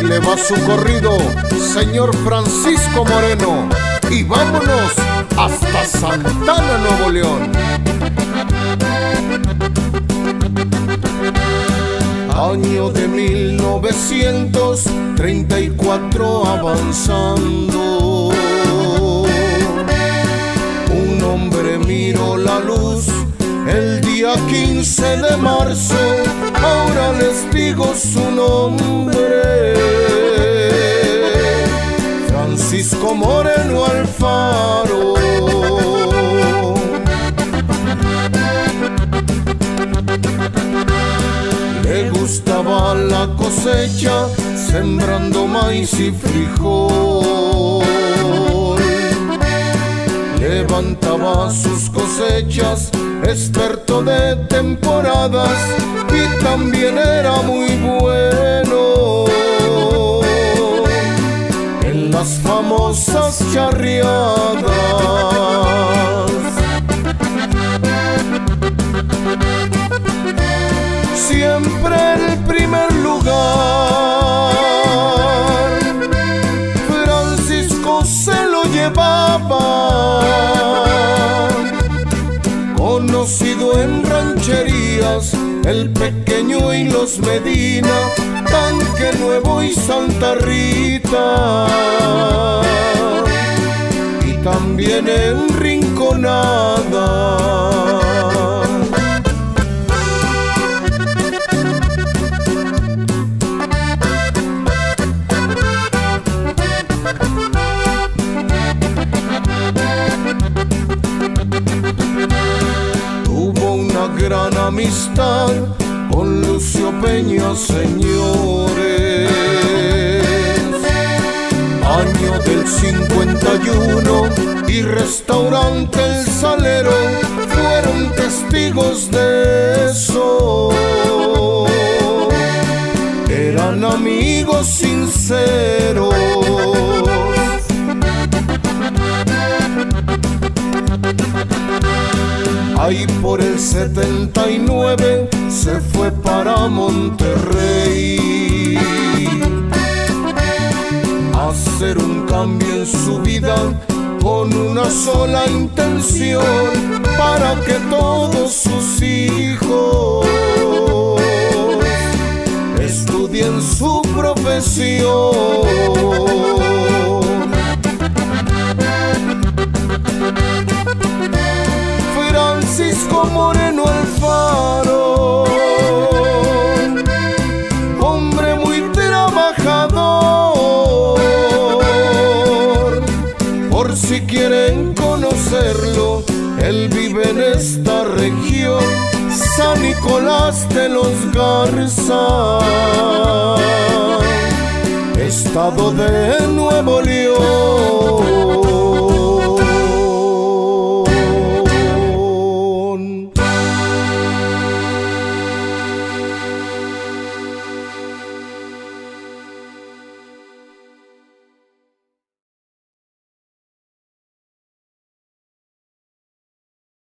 le va su corrido, señor Francisco Moreno. Y vámonos hasta Santana, Nuevo León. Año de 1934 avanzando, un hombre miró la luz el día 15 de marzo. Ahora les digo su nombre: Francisco Moreno Alfaro. Le gustaba la cosecha, sembrando maíz y frijol. Levantaba sus cosechas, experto de temporadas, y también era muy bueno en las famosas charreadas. Siempre el primer lugar, Francisco se lo llevaba. Conocido en rancherías, el Pequeño y los Medina, Tanque Nuevo y Santa Rita, y también en Rinconada. Gran amistad con Lucio Peña, señores. Año del 51 y restaurante El Salero fueron testigos de eso. Eran amigos sinceros. Ahí por el 79 se fue para Monterrey a hacer un cambio en su vida con una sola intención: para que todos sus hijos estudien su profesión. Francisco Moreno Alfaro, hombre muy trabajador. Por si quieren conocerlo, él vive en esta región, San Nicolás de los Garza, estado de Nuevo León.